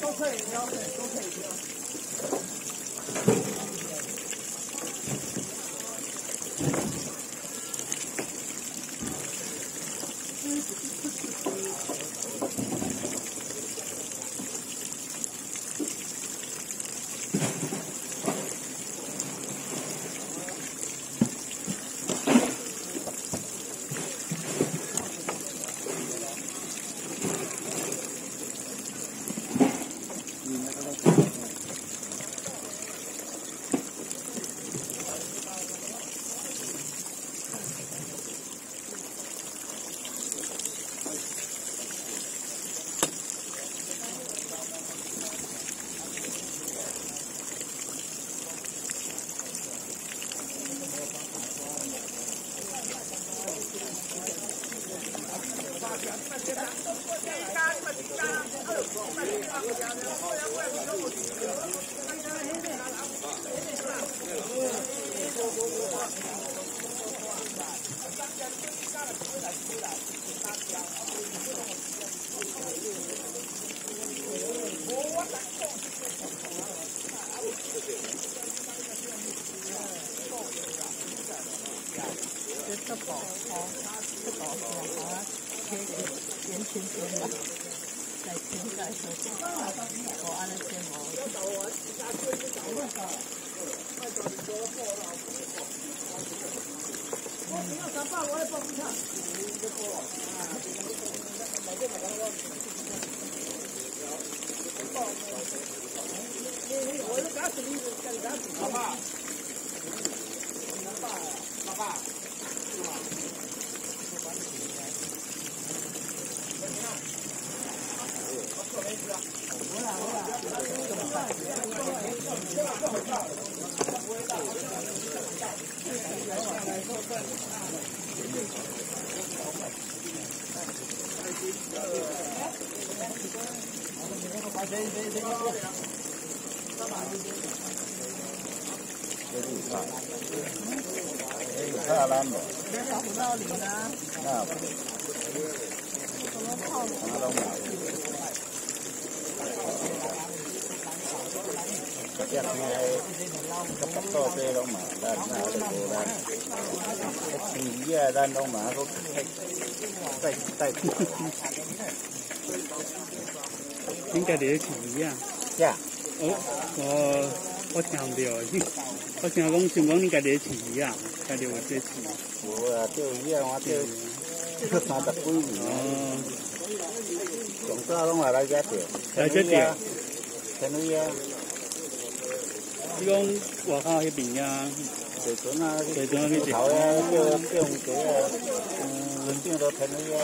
都可以挑，对，都可以挑。这宝好，这宝好啊，可以延轻点吧，再添加一些，我按那些毛。 太烂了。 找不到你呢。 那。 什么泡的？ 拿到哪？这边个不多这拢嘛，咱那就无咱。青鱼啊，咱拢嘛都带。 应该是青鱼啊。 呀。 我听唔到，我听讲想讲你家己饲鱼啊，家己有这饲。 无啊，钓鱼啊，我钓30几年。哦。上早拢来遮钓。 来遮钓。 天威啊。 你讲外口迄边啊？ 水豚啊， 水豚去钓啊，钓红蝶啊，船长都天威啊。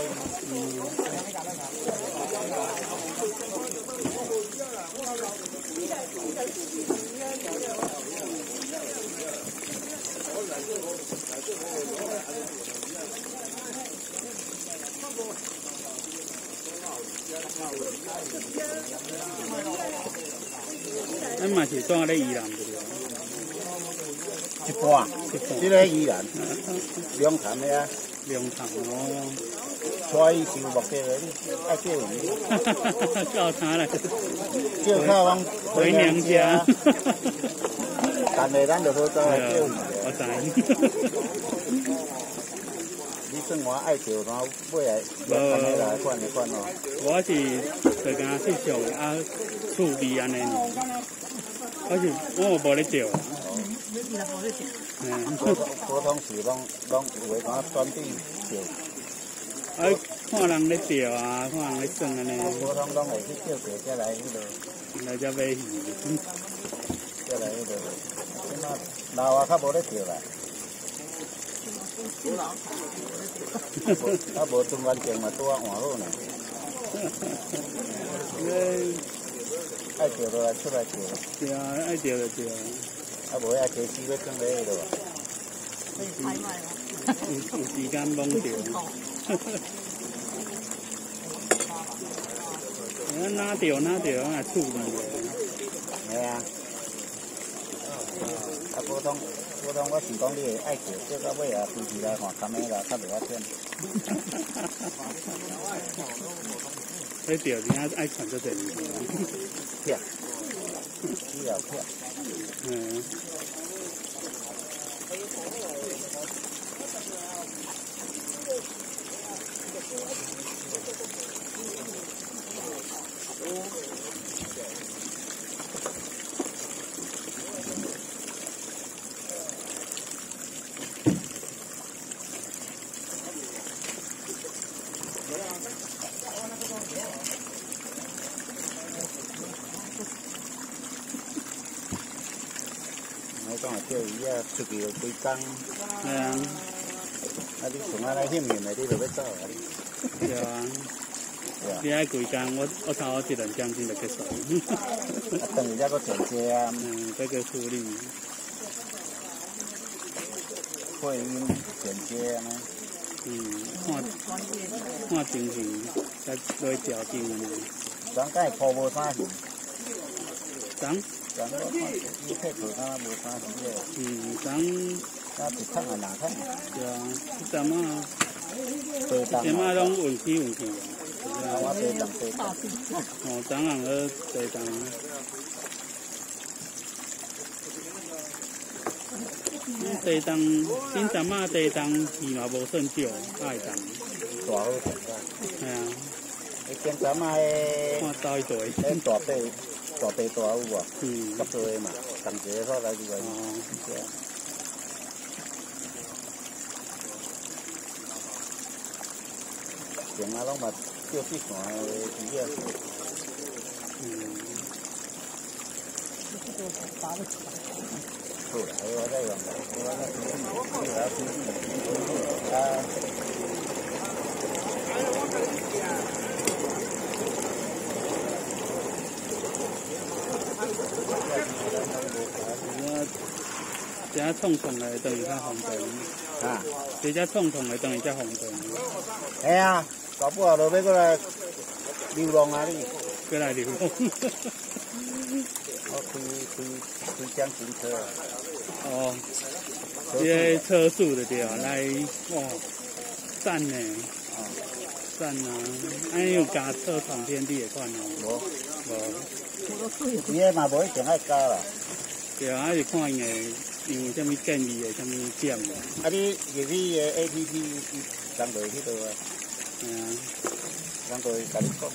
咱嘛是住咧宜兰对不？ 一半，这个宜兰，龙潭的啊。 龙潭哦。 带伊收目的你爱钓鱼。 教他来。 叫他往回娘家。 但是咱就好走来钓鱼。 我知。 你算我爱钓，然后买来看来看哦。 我是就讲翕相啊，趣味安尼。我无咧钓。 普通是拢有诶讲专地钓。 看人咧钓啊，看人咧耍安尼。 普通拢会去钓钓，再来迄落。 来遮买鱼。 再来迄落。即马老啊，较无咧钓啦。啊，无中原境嘛，拄啊换好呢。爱钓就来出来钓。 对啊，爱钓就钓。 啊，无遐溪水要装咧迄落。 可以拍卖吗？ 有时间猛钓。哪钓，啊趣味的。 系啊。啊，普通我是讲你会爱钓，钓到尾啊，飞起来看камera较袂遐忝。 迄钓真爱传出侪物件。 片，鱼肉片。 嗯。 我讲钓鱼啊，出去要几工。 对啊。 啊，你从啊来险险的，你就要走啊。 对啊。你爱几工，我差不多1、2点钟就结束。 啊，等一下搁剪接啊。 再个处理。 配音剪接啊。 看情形，再来调整嘛。 咱敢会抱无啥鱼？ 咱我看伊配合他无啥鱼的。 咱一桶啊2桶。 对啊，咱啊，咱啊拢运去啊。 我地动。 哦，咱人个地动。地动，今咱啊地动鱼嘛无算少，爱动。 大好食个。 系啊。 你见咱啊个。 看走一队。 迄大白大有无？较多嘛，同一个所在就个。前啊，拢嘛钓去线的鱼啊。好啦，我再用， 这冲冲的等于较方便。 啊， 这冲冲的等于较方便。 系啊，搞不好就要过来流浪啊你。 过来流浪。 我开江型车。 哦，这个车速就对啊，来哇，赞呢。赞啊！哎有加车闯天地的款哦。无。 伊个嘛无一定爱加啦。 对啊，还是看伊个用什么建议的，什么点的。 啊，你入去个 APP， 伊当作迄个啊。当作甲你讲。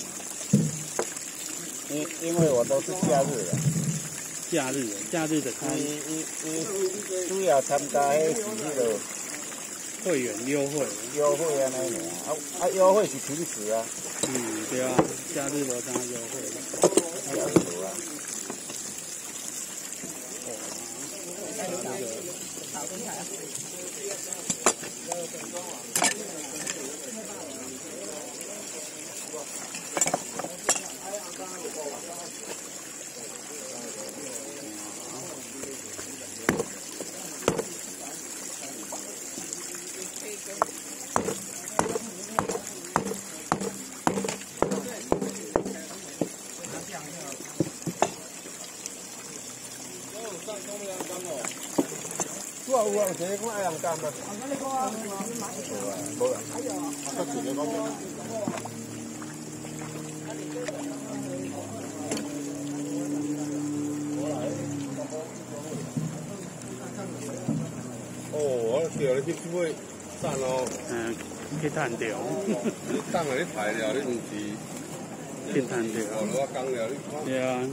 因为我都是假日的。假日的开。伊主要参加迄是迄个会员优惠。 优惠安尼尔，优惠是平时啊。 对啊，假日无啥优惠。 假日无啊。有啊，有一个讲爱人干啊。无啊，啊，一个讲咩？哦，我钓你去买蛋哦。 去赚着。 你蛋啊，你排了，你唔是。 去赚着。 哦，我讲了，你看。 对啊。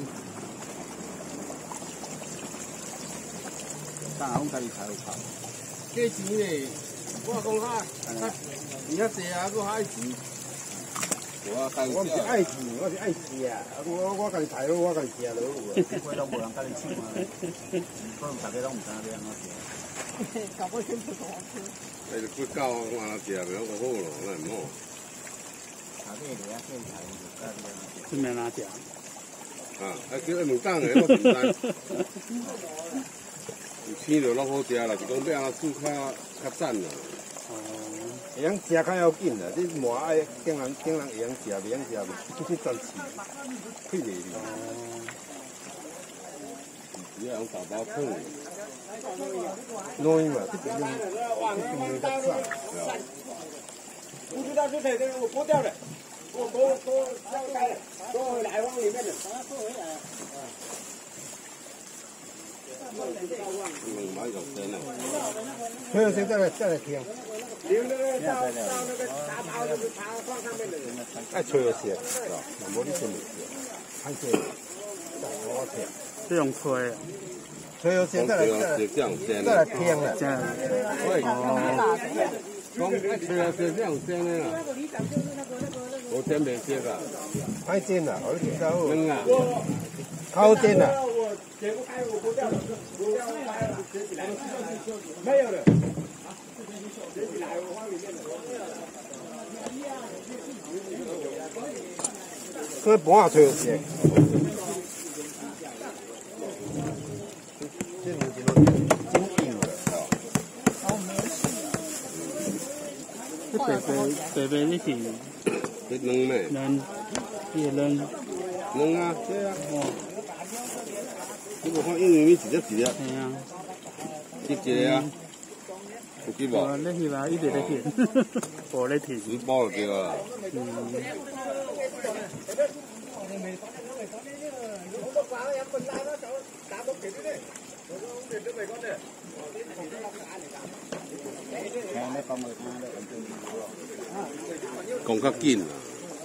蛋拢家己排有炒。 价钱嘞，我讲哈，伊较济啊，佫爱钱。我唔是爱钱，我是爱食啊！我家己排落，我家己食落有啊。 几块拢无人甲你抢啊！可能大家拢唔知影要安怎食。 搞不清楚怎么吃。 哎，几狗我安食袂好咯，那唔好。 查底个啊，计排就甲你安怎食。 去面哪食？ 啊，叫伊问讲的，我唔知。有青就拢好食啦，是讲要安怎煮较赞啦。 哦。 会晓食较要紧啦，你莫爱竟人会晓食，袂晓食，去专吃，去袂哩。哦。只要用大包放。弄嘛，这边用较赞。不知道是谁的，我脱掉了，我来往里面的，把它脱回来。 蛮有钱的。还有谁再来听？爱吹有钱，无你真没钱，看这，我听。 这种吹啊。 吹有钱再来听了。 这样。 讲爱吹有钱这样先的啦。我真没接个。太尖了，我知道。能啊。好尖了。没有了。这半吹有钱。这年纪都真硬了。 北你是？ 你扔咩？ 扔，也扔。 扔啊，对啊。哦。你无看英语咪直接。系啊。 一个啊。有几无？ 你翕啊，伊袂咧翕，无咧翕。 你包就对啊。讲较紧啦。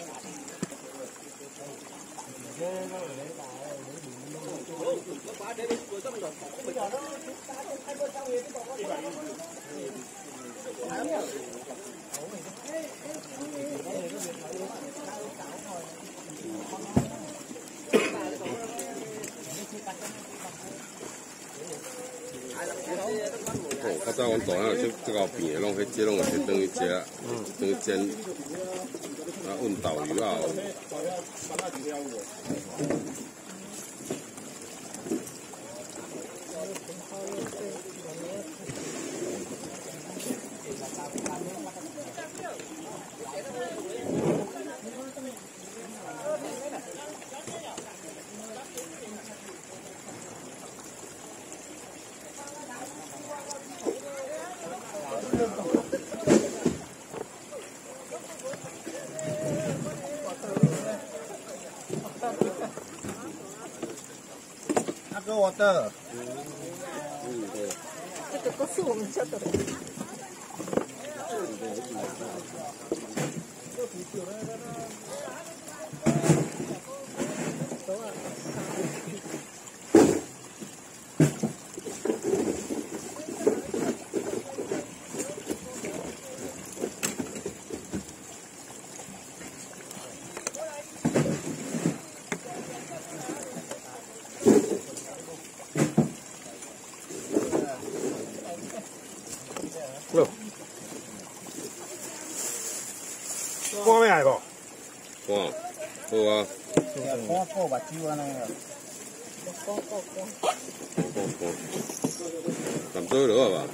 较早阮大汉即后边的，拢迄拢是等于食，等于煎，啊运豆油啊。我的。 这个不是我们家的。 搬咩来无？ 搬，好啊。 搬过目睭安尼啊。 咁多落啊吧？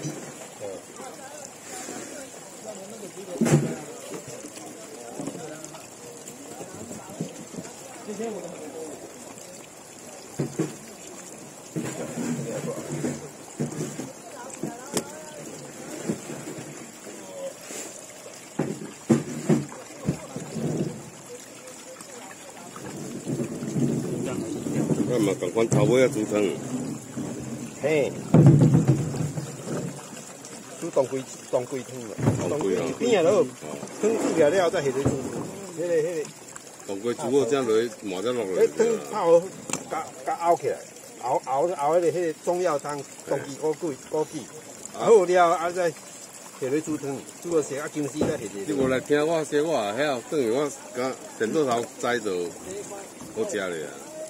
我嘛共款头尾啊煮汤。 嘿。煮当归汤了。 当归啊。 边啊落，汤煮起了再下水煮。迄个。 当归煮好，才落麻只落来。 汤泡好，甲熬起来，熬迄个中药汤，当归枸杞，好了啊再下水煮汤，煮到时啊姜丝再下水。 你无来听我说，我也晓，等于我甲电脑头栽就好食咧啊。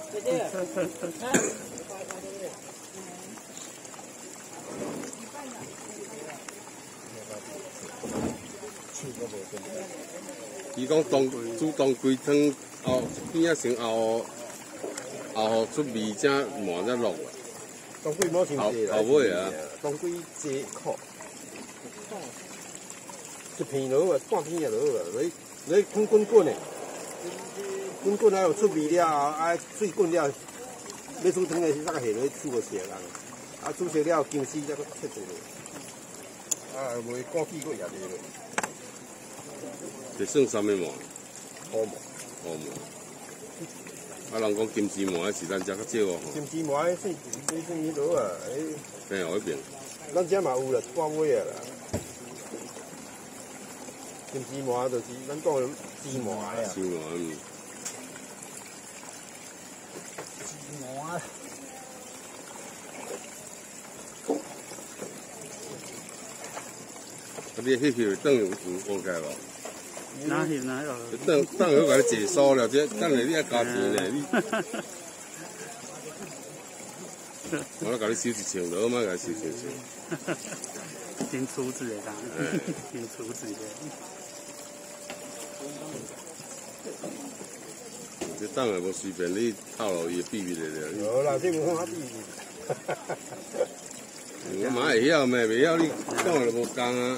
伊讲煮当归汤后边仔先后出味，才麻才落。 当归冇伤济啦。 后尾啊。 当归济苦，一片就好啊，半片就好啊，你滚的，滚啊，有出味了，啊水滚了，要煮汤的时才下落煮个熟啦，啊煮熟了姜丝才搁切做落，啊袂枸杞搁也落落。这算啥物麻？ 乌麻。 乌麻。 啊，人讲金枝麻是咱遮较少哦。 金枝麻算伊落啊， 嘿，后一边。 咱遮嘛有啦，半尾啊啦。金枝麻就是咱讲的芝麻呀。 芝麻嗯。 芝麻。 啊，你迄翕等有起来无？ 哪翕哪有？ 等有甲你解锁了，这等下你爱加钱咧，你。我咧甲你收1000落，莫甲你收1000。 真粗制的啦，真粗制的。 这等下无随便你透露伊秘密的了。 无啦，这无法秘密。 我嘛会晓咩？袂晓你讲就无讲啊。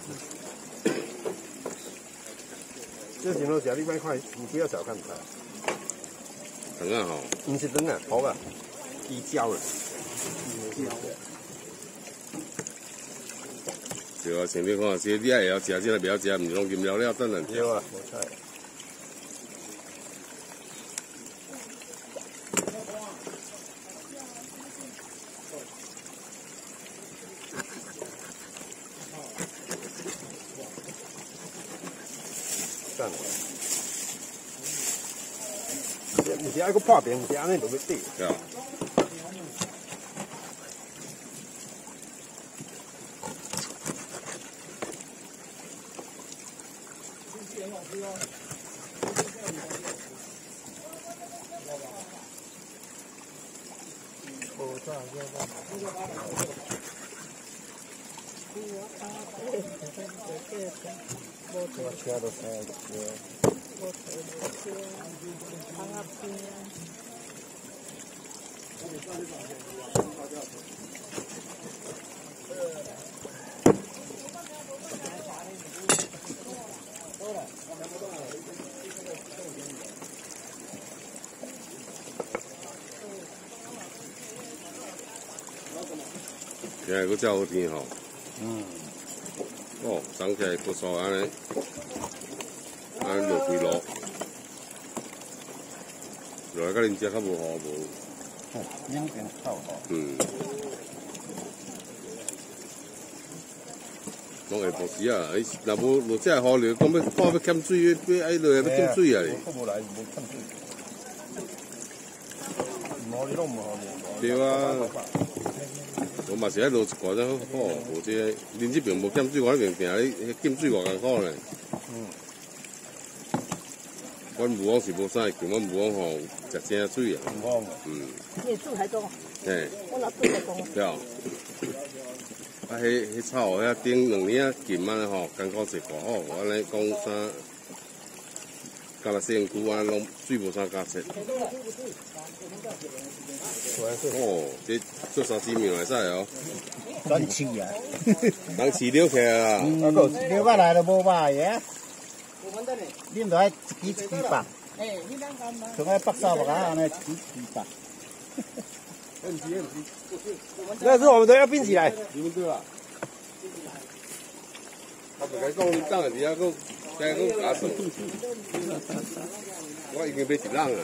这形容词你别看，你不要小看它。 肠啊吼， 不是肠啊，头啊，移胶了。 对啊，像你看，这你也会晓食，这个袂晓食，毋是拢禁了了等人食。 对啊，无错。唔是爱个破病，唔是安尼就要对。 对啊。 我车都开今日佫遮好天吼。哦，长起来不错安尼，安尼落几落，落来甲恁遮较无雨无。 两边透吼。 拢下晡时啊，若无落遮雨流，讲要看要减水，要爱落要减水啊哩。 无来无欠水。毛你拢无好哩。 对啊。我嘛是爱落一寡才好，无这恁这边无减水，我那边定咧减水偌艰苦呢。阮武王是无啥见，阮武王吼食正水啊。 武王。 你煮还多？ 嘿。 我若煮还多。 对啊。啊，迄草遐顶2年金安尼吼，艰苦一寡吼，我安尼讲啥？加了身躯安拢水无啥加切。哦，这做3-4秒会使哦。 咱饲啊， 人饲了起来啦。 了过来就无卖嘅。恁就爱一支100。从爱8扫把安尼一支100。 那是我们都要冰起来。 你们对啊。我袂甲讲，你等下底下佫再佫加水。我已经买1人啊。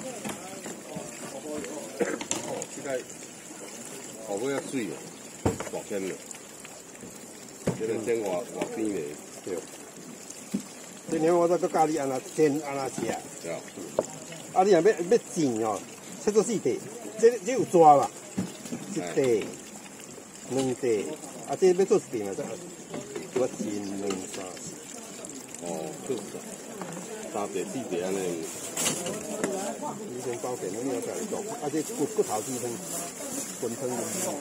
现在后尾啊水哦，大片了，这个先外边的，对。 今年我再搁教你安那煎安那食。 对啊。 啊，你若要煎哦，切做4块，这有抓嘛，1块、2块，啊，这要做1块嘛，这我煎2、3。 哦，做3块、4块安尼。 以前包店拢有在做，啊，这骨头鸡汤、滚汤。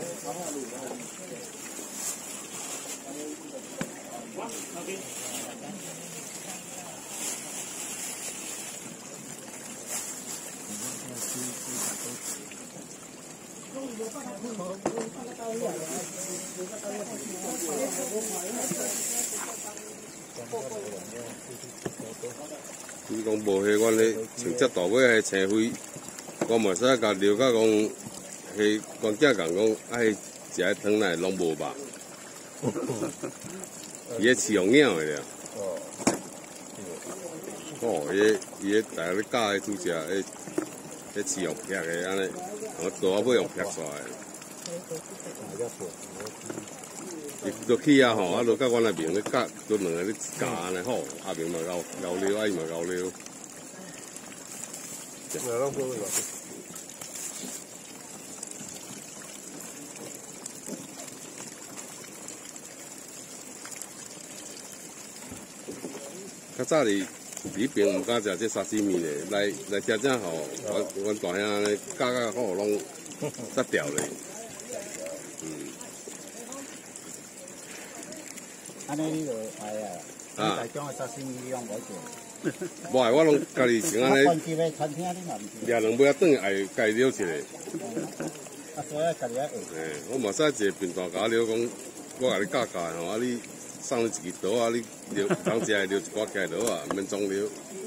你讲无迄，阮咧像遮大尾个青灰，我嘛使甲聊甲讲，迄关囝讲讲，爱食迄汤内拢无肉，伊个饲用鸟个了。哦，伊个大家咧教个煮食， 迄饲用劈的安尼，我大尾用劈出来。伊落去啊吼，啊落到阮那面咧夹，都两个咧夹安尼好，阿明嘛咬溜，啊伊嘛咬溜。较早哩边毋敢食这沙西米咧，来食正吼，阮大兄安尼夹好，拢杀掉咧。 安尼你就哎呀，大种的沙西米你用袂做。 无爱，我拢家己先安尼。 餐厅你嘛毋是。 掠两尾啊，转爱家己撩一下。 啊，所以家己爱学。 我嘛使一个平台甲撩讲，我甲你教吼，啊你送你一支刀啊，你撩当食的撩一寡起来刀啊，免总撩。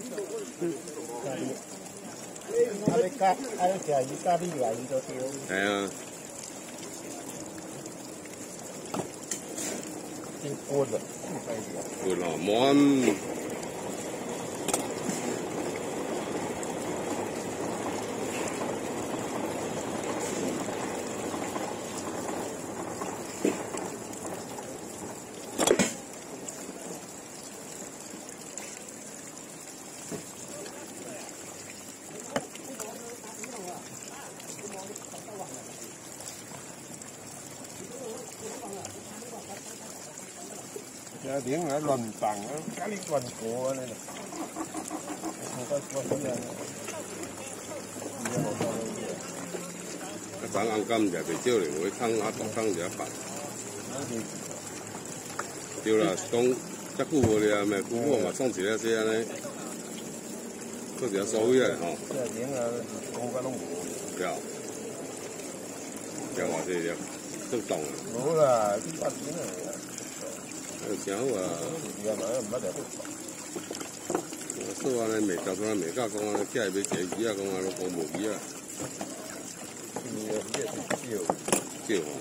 啊，你教，啊你食伊教你来伊就对。 系啊。 真滚啊！ 滚哦，满。 家庭啊乱放啊，家里乱过啊那个。 昨红柑食袂少咧，我空啊大空食饭。对啦，讲遮久无咧，咪久我嘛创一个这安尼，做一个所谓的吼。 家庭啊，讲甲拢无。 对啊。叫偌济了，做冻啊。 无啦，你捌钱啊？ 真好啊！说安尼，袂交出来，袂甲讲安尼，寄买一个鱼啊，讲安尼讲无鱼啊。少哦。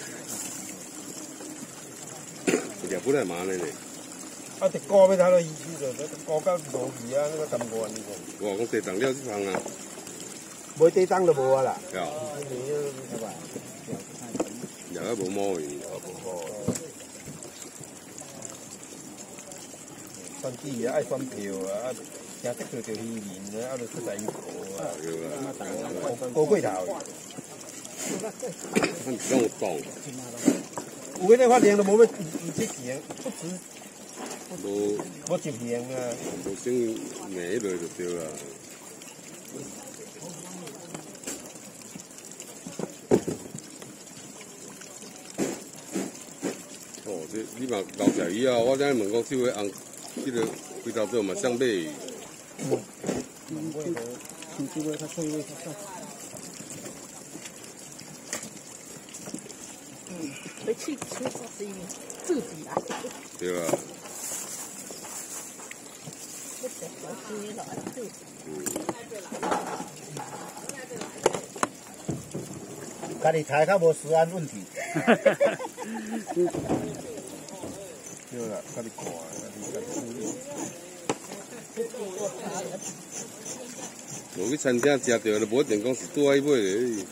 日本来买呢？ 啊，直高要睇到意思就，高到无鱼啊，那个咁高呢個。 我講地當了這方啊。 冇地當就冇啊啦。 有。有啊，冇摸魚。 選機啊，愛選票啊，成績佢就去練啊，啊，就出第五個啊。過過頭。 讓我懂。 有嗰啲發現都冇乜唔識錢，不止。冇接片啊。 冇先歪落就對啦。哦，這你嘛搞食魚啊！我今日問講這位紅，這個幾頭做嘛想買魚。 這位較脆位較少。 回去吃沙西米，自己来。 对啊。 不吃沙西米来吃。 家己菜较无食安问题。 对啦，家己看，家己处理。 我去餐廳食到，就無一定講是拄愛買的。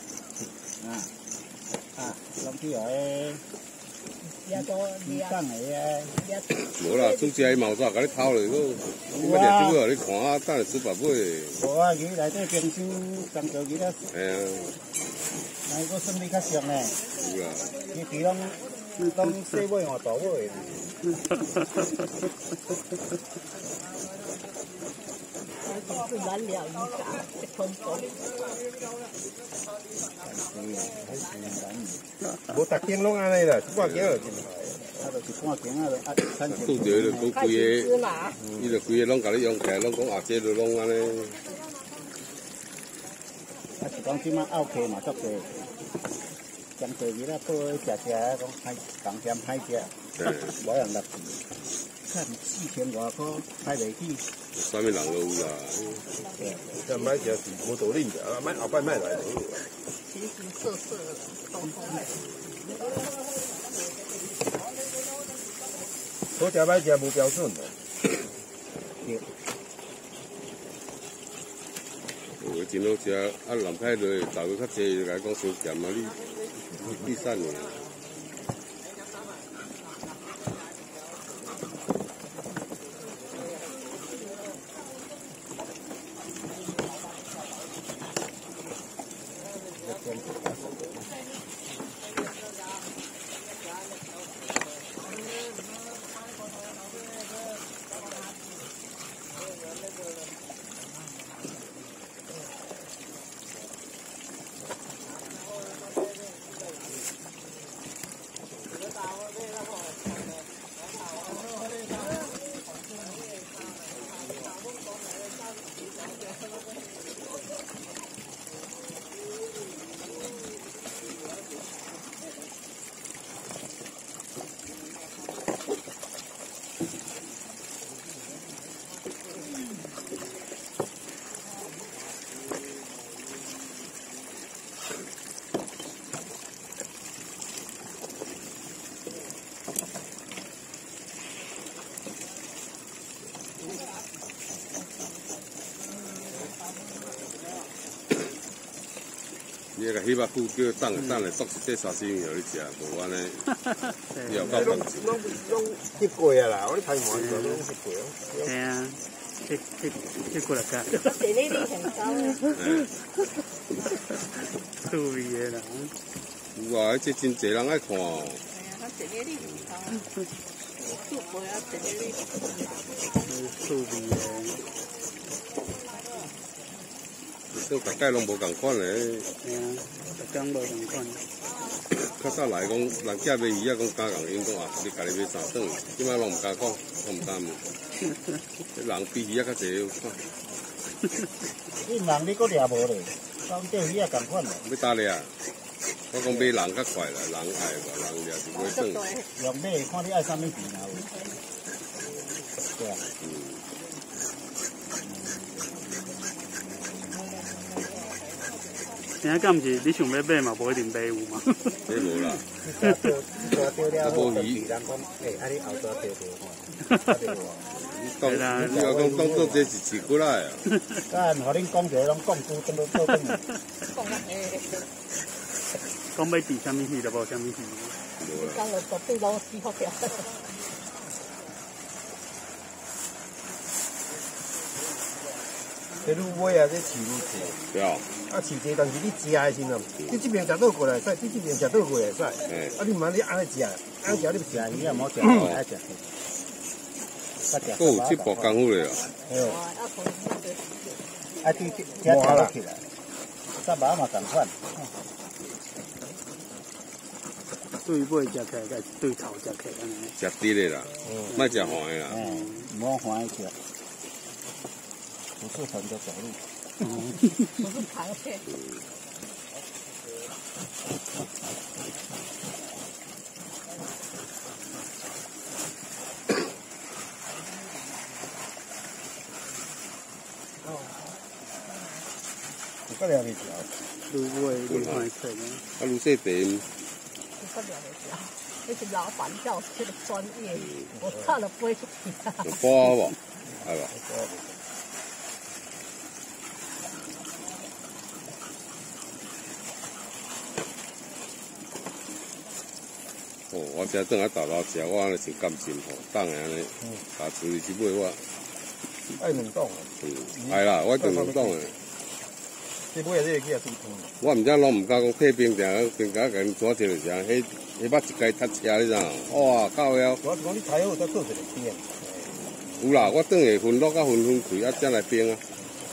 諗起來，你講的無啦，煮食嘛有早甲你偷咧，你要食這個，你看啊，等下吃白買。 無啊，魚內底冰箱裝着魚啦。 係啊。 那個算你較俗呢？ 有啦。 你佢攏細尾換大尾。 是燃料魚架，一桶桶。 無逐間攏安尼啦，半間就進來。 啊，就是半間啊， 拄着就講規個，伊就規個攏甲你用起來，攏講啊，這就攏安尼。 啊，是講即馬奧客嘛，足濟，將做魚啦，做食講歹，共嫌歹食，無人入去。看4000外塊，買袂起。 啥物人都有啦。 但買食是無道理的，買後擺買來就好。 形形色色的都好食歹食無標準的。 有這真好食，啊，南海落豆腐较济，伊就甲伊讲伤咸啊，你瘦呢？你个翕肉久叫等来剁一块沙西米互你食，无安尼，你有够放心。 拢翕过啊啦，我咧台湾时候拢翕过。 系啊，翕过来看。 地理力很高的。 趣味的啦。 有啊，这真侪人爱看哦。 哎呀，他地理力很高。做过啊，地理力。 趣味的。 算大概拢无共款咧。 嘿啊，逐工无共款。 较早来讲，人家买鱼啊，讲加共因讲啊，你家己买3顿，即摆拢毋敢讲，拢毋敢问。人比鱼啊较济， 你人你搁掠无咧？当钓鱼啊共款咧。 要打掠。我讲买人较快啦，人爱无，人掠就买转。 用买看你爱啥物鱼啊？对啊。 现在敢毋是你想要买嘛，无一定买有嘛。 这无啦。 钓了， 无鱼。 人讲，啊你后抓钓无看。 你要讲当做这是市骨来啊。 干，互恁讲者，拢讲久，等到做等。 讲要治啥物鱼就无啥物鱼。 讲了绝对老死好条。 这愈买啊，这饲愈济。 对啊。 啊，饲济，但是你食的时阵，你这边食倒过来使，你这边食倒过来使。啊，你毋你安尼食，安尼食你食鱼啊，莫食，爱食。 佫有7步功夫咧哦。 啊，对，食落起来，沙巴嘛共款。 对尾食起来，甲对头食起来安尼。 食甜的啦，莫食黄的啦。 莫黄的食。不是横着走路。 不是螃蟹。 有够了袂条。 愈尾愈歹吃呢。 啊，愈细地。 有够了袂条，那是老板叫这个专业，我看了不会去听。 有煲无？系吧？哦，我现在正在豆豆食，我安尼真甘心吼，当下安尼，把处理去买我。 爱两档。 系啦，我定两档诶。 你买这个去啊，最痛。 我毋知拢毋敢讲退兵定，兵甲甲因抓起来食，迄捌一家塞车你知影？哇，到了。 我是讲你台好再做一个边。 有啦，我等下分落甲分开，啊，才来冰啊。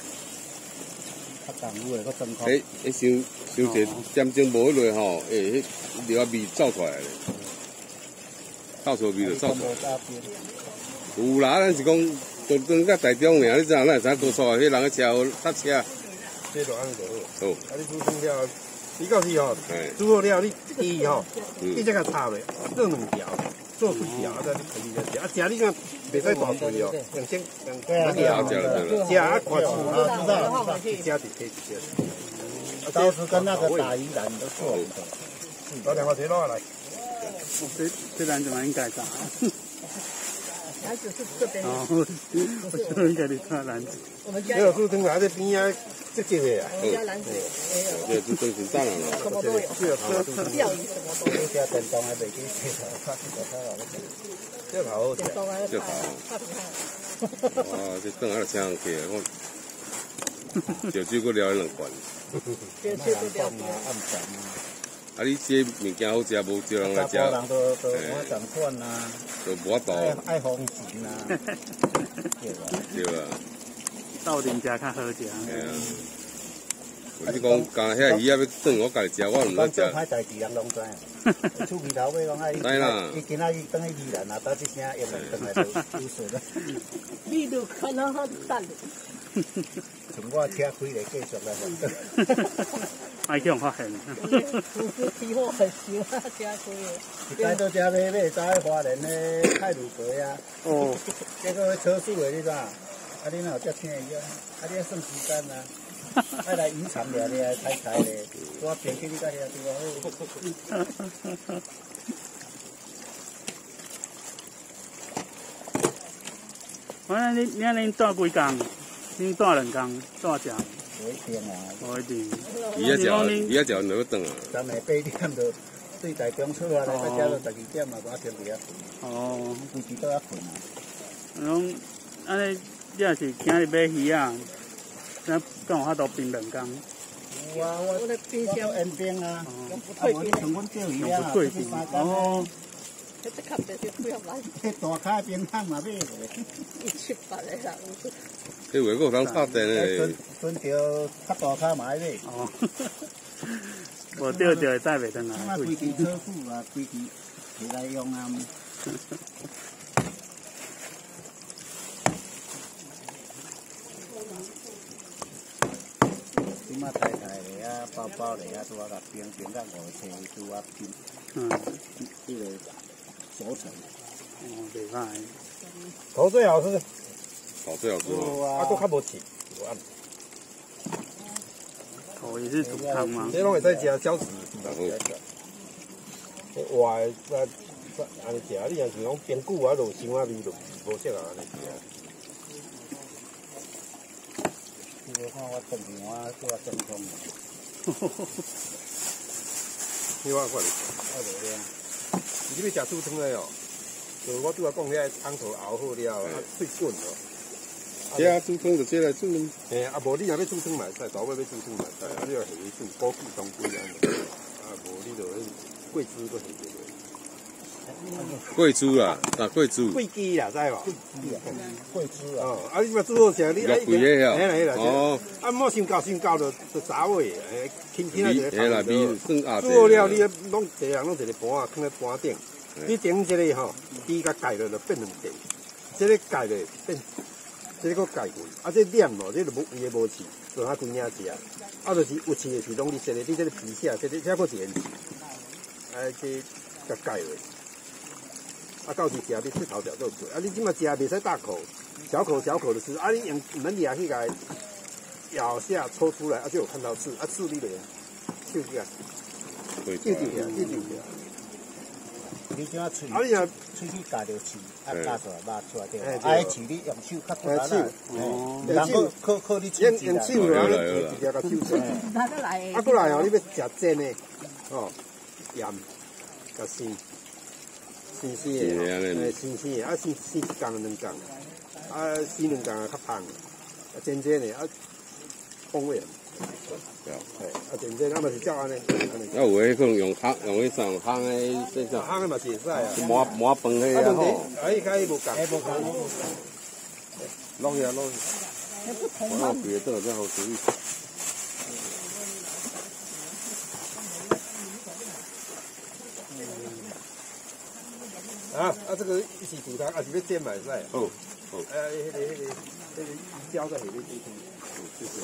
较重有诶，搁真空。 迄伤济点钟无落吼，迄料味走出来咧，臭臭味就走出来。有啦，咱是讲当甲台中尔，你知影？咱会知多数迄人去车塞车。 这就安尼就好。 好。 啊，你煮成了，你到时吼，煮好了，你鱼吼，你再甲插落，做2条，做2条，啊，再你可以再食。啊，食你讲袂使大碎哦，两千条食了。 食啊，看吃， 知道。 一家就可以吃。 刀子跟那个打鱼篮都做。 打电话谁拿来？ 这咱就蛮应该炸。 啊， 篮子是这边。 哦，我就应该你看篮子。 我们家没有树藤还在边啊，这个的啊。 我们家篮子也有， 对，就真是赞了啦。 什么都有，钓鱼什么都有。 家电动还袂记洗头，拍洗头拍落去。 这好好吃电。动啊， 这好。 怕不怕？ 哇，这顿还得请人客，我烧酒搁了2罐。 这这都钓暗时啊。 啊，你这物件好食，无少人来食。 查甫人都我同款啊， 都无法度。 爱风情啊， 对啊。 到店食较好食。 系啊。你讲干遐鱼啊要炖，我家己食，我毋讲做知食。 歹代志人拢知影。厝边头尾讲啊，伊今仔日等去宜兰啊，打一声又来等来就有顺了。 你都看到他蛋。 从我车开来继续来运。 爱去用发现。 批货很凶啊，车开的。 一摆到遮买早去花莲的泰鲁阁啊。 哦。 这个车速的你知？啊，你哪有遮听伊啊？啊，你要算时间啊。爱来渔场掠掠，采采咧，我平去你家遐对我好。 反正你安尼住几工？恁住2工，住食？ 无一定啊。 无一定。 伊遐食就要顿啊。 昨下8点就对台中出来，到遮就12点嘛，我先伫遐瞓。 哦。 规时都遐困啊。 拢安尼，你若是今日买鱼啊，咱敢有法度冰2工？ 有啊，我的冰箱烟冰啊， 退冰像阮钓鱼啊， 退冰。哦。 这较别就不要买。 迄大卡冰桶嘛买过。 178的啦。 迄话佫有通插电诶。 船钓较大卡嘛爱买。 哦。无钓着会载袂转来。 啊，规支车库啊，规支摕来用啊。即马太太咧啊，包包咧啊，拄啊甲冰到5尺，拄啊冰。这个熟成。 哦，袂歹。 头最好吃。 头最好吃哦。 啊，佫较无刺，无暗。 头也是煮汤吗？ 这拢会使食小吃。活的安尼食，你若是讲冰久啊，就伤啊味就无适合安尼食。 你看我炖鱼，我做啊正宗。 你我看你，你要食猪汤的哦，就我拄仔讲遐汤头熬好了，啊水滚哦。 这啊煮汤就这来煮。 嘿，啊无你若要煮汤嘛会使，大尾要煮汤嘛会使，啊你要下去煮枸杞、当归安尼，啊无你就桂枝搁下去。 桂枝啦，啊桂枝。 桂枝啦，知无？ 桂枝啊。 哦，啊你嘛煮好食，你啊贵个呀。 嘿啦。 哦。 啊莫伤高就杂味，轻轻啊一个。 嘿啦，味算压煮好了，你拢一个人拢一个盘啊，放在盘顶。你顶这个吼，猪甲盖落就变2块，这个盖落变，这个盖过，啊这黏哦，这就无伊个无刺，就它规领食。啊就是有刺的是拢你切的，你这个皮下，这个搁是原刺，去甲盖落。啊，到时食你切头条都过。啊，你即马食袂使大口，小口的吃。啊，你用门牙去来咬下抽出来，啊就有看到刺，啊刺你的就这样，就这样。 你怎啊喙？ 啊，你若喙去夹着刺，啊夹出来拔出来对。啊，刺你用手较脱啦。哦。人靠你手指啦。 用手啦，直接甲手出来。啊，过来哦，你要食煎的，哦，盐，甲鲜。新鲜的，新鲜的，啊鲜1工2工，啊鲜2工啊较芳，啊煎的啊风味啊，对，啊煎啊嘛是照安尼。 啊有诶可能用烘，用迄种烘诶，这种。 烘诶嘛是会使啊。 麻饭迄个吼。 哎，甲伊无共。 落去啊落去。我别倒真好主意。 啊，这个一起煮汤，啊是要煎嘛会使。 哦。 迄个浇在下面煮汤。谢谢。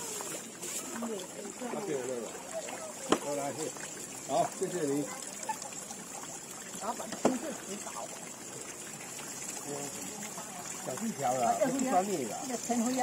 啊对了，好来，好，谢谢你。 老板亲自指导。 小技巧啦，不是专业的。